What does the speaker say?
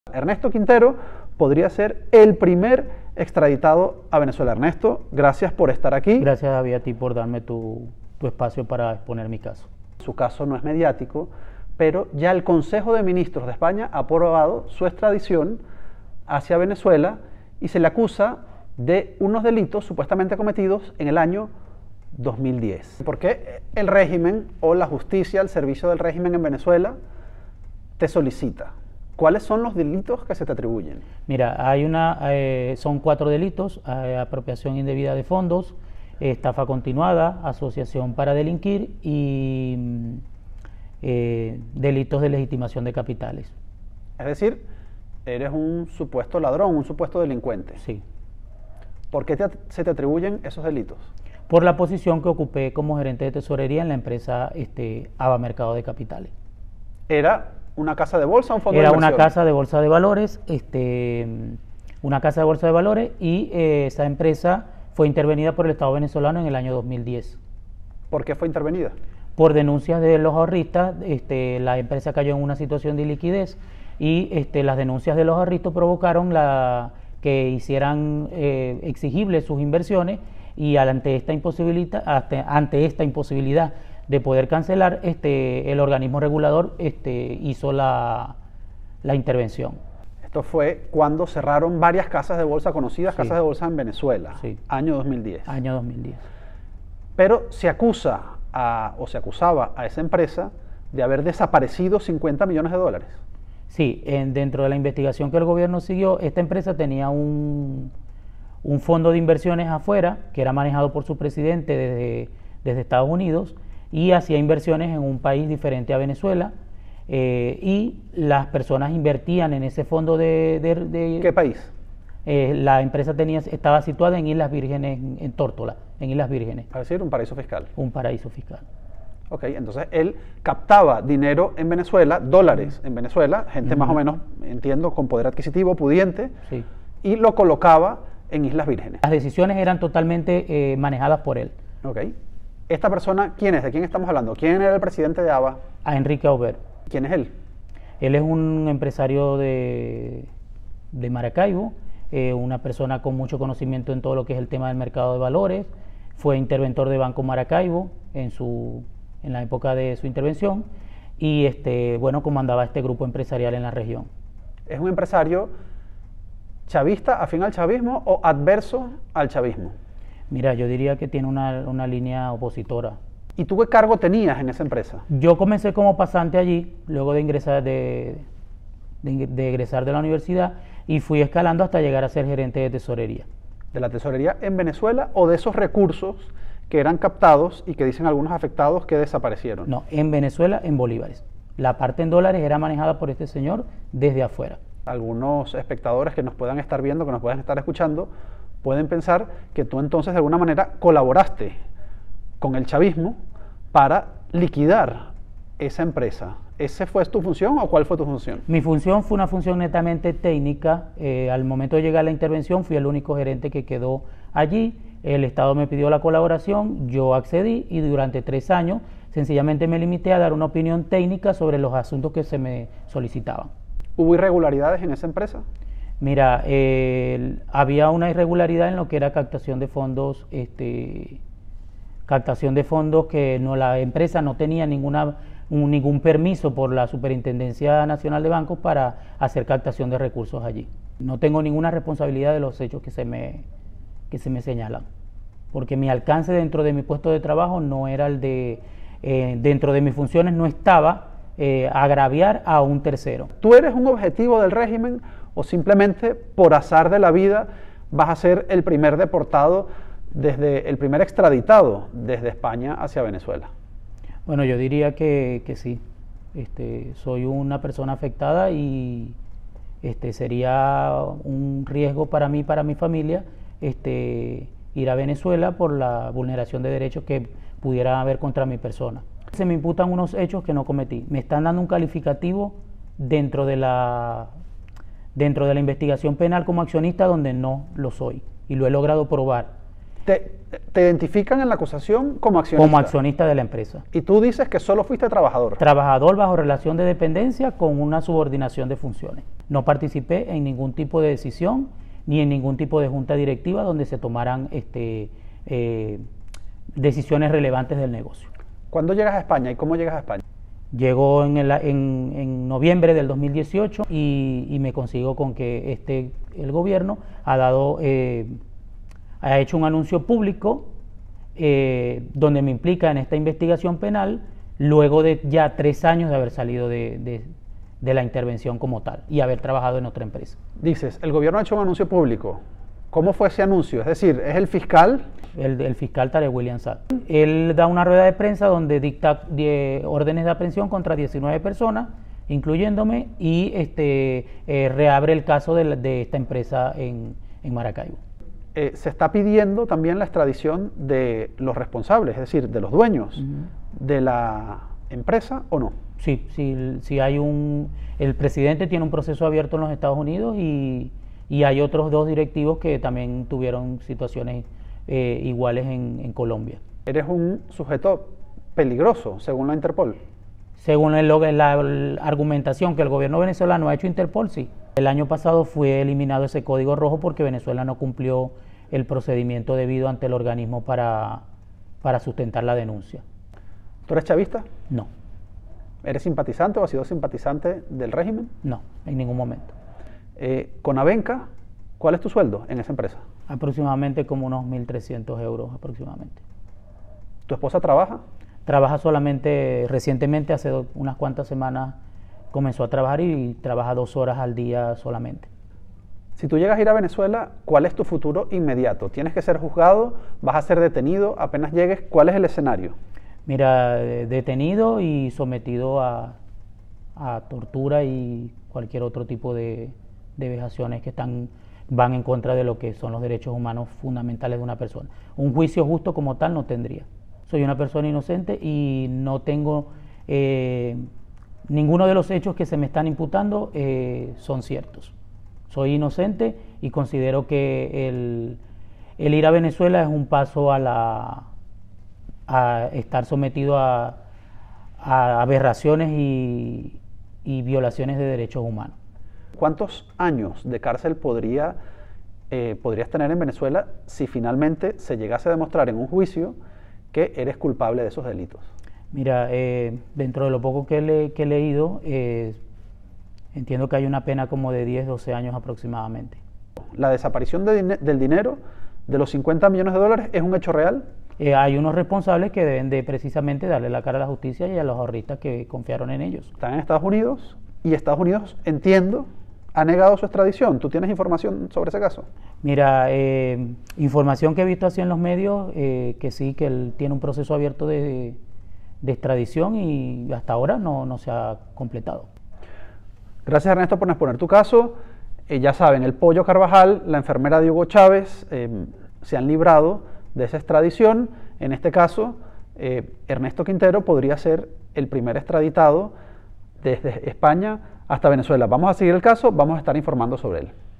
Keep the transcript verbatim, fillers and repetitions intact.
Ernesto Quintero podría ser el primer extraditado a Venezuela. Ernesto, gracias por estar aquí. Gracias, David, a ti por darme tu, tu espacio para exponer mi caso. Su caso no es mediático, pero ya el Consejo de Ministros de España ha aprobado su extradición hacia Venezuela y se le acusa de unos delitos supuestamente cometidos en el año dos mil diez. ¿Por qué el régimen o la justicia, el servicio del régimen en Venezuela, te solicita? ¿Cuáles son los delitos que se te atribuyen? Mira, hay una, eh, son cuatro delitos: eh, apropiación indebida de fondos, estafa continuada, asociación para delinquir y eh, delitos de legitimación de capitales. Es decir, eres un supuesto ladrón, un supuesto delincuente. Sí. ¿Por qué te, se te atribuyen esos delitos? Por la posición que ocupé como gerente de tesorería en la empresa este, ABA Mercado de Capitales. ¿Era una casa de bolsa o un fondo de Era inversión? una casa de bolsa de valores, este, una casa de bolsa de valores, y eh, esa empresa fue intervenida por el Estado venezolano en el año dos mil diez. ¿Por qué fue intervenida? Por denuncias de los ahorristas. Este, la empresa cayó en una situación de liquidez y este, las denuncias de los ahorristas provocaron la, que hicieran eh, exigibles sus inversiones, y ante esta imposibilidad, ante esta imposibilidad de poder cancelar, este, el organismo regulador este, hizo la, la intervención. Esto fue cuando cerraron varias casas de bolsa conocidas, sí. Casas de bolsa en Venezuela, sí. Año dos mil diez. Año dos mil diez. Pero se acusa a, o se acusaba a esa empresa de haber desaparecido cincuenta millones de dólares. Sí, en, dentro de la investigación que el gobierno siguió, esta empresa tenía un, un fondo de inversiones afuera, que era manejado por su presidente desde, desde Estados Unidos, y hacía inversiones en un país diferente a Venezuela, eh, y las personas invertían en ese fondo de... de, de ¿Qué país? Eh, la empresa tenía, estaba situada en Islas Vírgenes, en, en Tórtola, en Islas Vírgenes. Es decir, un paraíso fiscal. Un paraíso fiscal. Ok, entonces él captaba dinero en Venezuela, dólares en Venezuela, gente uh-huh. más o menos, entiendo, con poder adquisitivo, pudiente, sí. y lo colocaba en Islas Vírgenes. Las decisiones eran totalmente eh, manejadas por él. Ok. ¿Esta persona quién es? ¿De quién estamos hablando? ¿Quién era el presidente de ABA? A Enrique Aubert. ¿Quién es él? Él es un empresario de, de Maracaibo, eh, una persona con mucho conocimiento en todo lo que es el tema del mercado de valores. Fue interventor de Banco Maracaibo en, su, en la época de su intervención, y este, bueno, comandaba este grupo empresarial en la región. ¿Es un empresario chavista, afín al chavismo, o adverso al chavismo? Mira, yo diría que tiene una, una línea opositora. ¿Y tú qué cargo tenías en esa empresa? Yo comencé como pasante allí, luego de ingresar de, de, de egresar de la universidad, y fui escalando hasta llegar a ser gerente de tesorería. ¿De la tesorería en Venezuela o de esos recursos que eran captados y que dicen algunos afectados que desaparecieron? No, en Venezuela, en bolívares. La parte en dólares era manejada por este señor desde afuera. Algunos espectadores que nos puedan estar viendo, que nos puedan estar escuchando, pueden pensar que tú entonces de alguna manera colaboraste con el chavismo para liquidar esa empresa. ¿Esa fue tu función o cuál fue tu función? Mi función fue una función netamente técnica. Eh, al momento de llegar a la intervención fui el único gerente que quedó allí. El Estado me pidió la colaboración, yo accedí, y durante tres años sencillamente me limité a dar una opinión técnica sobre los asuntos que se me solicitaban. ¿Hubo irregularidades en esa empresa? Mira, eh, había una irregularidad en lo que era captación de fondos, este, captación de fondos que no, la empresa no tenía ninguna, un, ningún permiso por la Superintendencia Nacional de Bancos para hacer captación de recursos allí. No tengo ninguna responsabilidad de los hechos que se me, que se me señalan, porque mi alcance dentro de mi puesto de trabajo no era el de, eh, dentro de mis funciones no estaba eh, agraviar a un tercero. ¿Tú eres un objetivo del régimen o simplemente por azar de la vida vas a ser el primer deportado, desde el primer extraditado desde España hacia Venezuela? Bueno, yo diría que, que sí. Este, soy una persona afectada y este, sería un riesgo para mí y para mi familia este, ir a Venezuela por la vulneración de derechos que pudiera haber contra mi persona. Se me imputan unos hechos que no cometí. Me están dando un calificativo dentro de la, dentro de la investigación penal como accionista donde no lo soy, y lo he logrado probar. Te, te identifican en la acusación como accionista. Como accionista de la empresa. Y tú dices que solo fuiste trabajador. Trabajador bajo relación de dependencia con una subordinación de funciones. No participé en ningún tipo de decisión ni en ningún tipo de junta directiva donde se tomaran este, eh, decisiones relevantes del negocio. ¿Cuándo llegas a España y cómo llegas a España? Llegó en, el, en, en noviembre del dos mil dieciocho y, y me consigo con que este, el gobierno ha dado... Eh, ha hecho un anuncio público eh, donde me implica en esta investigación penal luego de ya tres años de haber salido de, de, de la intervención como tal y haber trabajado en otra empresa. Dices, el gobierno ha hecho un anuncio público. ¿Cómo fue ese anuncio? Es decir, ¿es el fiscal? El, el fiscal Tarek William Saab. Él da una rueda de prensa donde dicta die, órdenes de aprehensión contra diecinueve personas, incluyéndome, y este, eh, reabre el caso de, la, de esta empresa en, en Maracaibo. Eh, se está pidiendo también la extradición de los responsables, es decir, de los dueños uh-huh. de la empresa, ¿o no? Sí, sí, sí hay un... El presidente tiene un proceso abierto en los Estados Unidos y, y hay otros dos directivos que también tuvieron situaciones eh, iguales en, en Colombia. Eres un sujeto peligroso, según la Interpol. Según el, la, la argumentación que el gobierno venezolano ha hecho Interpol, sí. El año pasado fue eliminado ese código rojo porque Venezuela no cumplió el procedimiento debido ante el organismo para, para sustentar la denuncia. ¿Tú eres chavista? No. ¿Eres simpatizante o has sido simpatizante del régimen? No, en ningún momento. Eh, con Abenca, ¿cuál es tu sueldo en esa empresa? Aproximadamente como unos mil trescientos euros aproximadamente. ¿Tu esposa trabaja? Trabaja solamente, recientemente, hace do, unas cuantas semanas, comenzó a trabajar y trabaja dos horas al día solamente. Si tú llegas a ir a Venezuela, ¿cuál es tu futuro inmediato? ¿Tienes que ser juzgado? ¿Vas a ser detenido? Apenas llegues, ¿cuál es el escenario? Mira, detenido y sometido a, a tortura y cualquier otro tipo de, de vejaciones que están, van en contra de lo que son los derechos humanos fundamentales de una persona. Un juicio justo como tal no tendría. Soy una persona inocente y no tengo... Eh, ninguno de los hechos que se me están imputando eh, son ciertos. Soy inocente y considero que el, el ir a Venezuela es un paso a, la, a estar sometido a, a aberraciones y, y violaciones de derechos humanos. ¿Cuántos años de cárcel podría, eh, podrías tener en Venezuela si finalmente se llegase a demostrar en un juicio que eres culpable de esos delitos? Mira, eh, dentro de lo poco que, le, que he leído, eh, entiendo que hay una pena como de diez, doce años aproximadamente. ¿La desaparición de din- del dinero de los cincuenta millones de dólares es un hecho real? Eh, hay unos responsables que deben de precisamente darle la cara a la justicia y a los ahorristas que confiaron en ellos. Están en Estados Unidos y Estados Unidos, entiendo, ha negado su extradición. ¿Tú tienes información sobre ese caso? Mira, eh, información que he visto así en los medios, eh, que sí, que él tiene un proceso abierto de... de extradición y hasta ahora no, no se ha completado. Gracias, Ernesto, por exponer tu caso. Eh, ya saben, el Pollo Carvajal, la enfermera de Hugo Chávez, eh, se han librado de esa extradición. En este caso, eh, Ernesto Quintero podría ser el primer extraditado desde España hasta Venezuela. Vamos a seguir el caso, vamos a estar informando sobre él.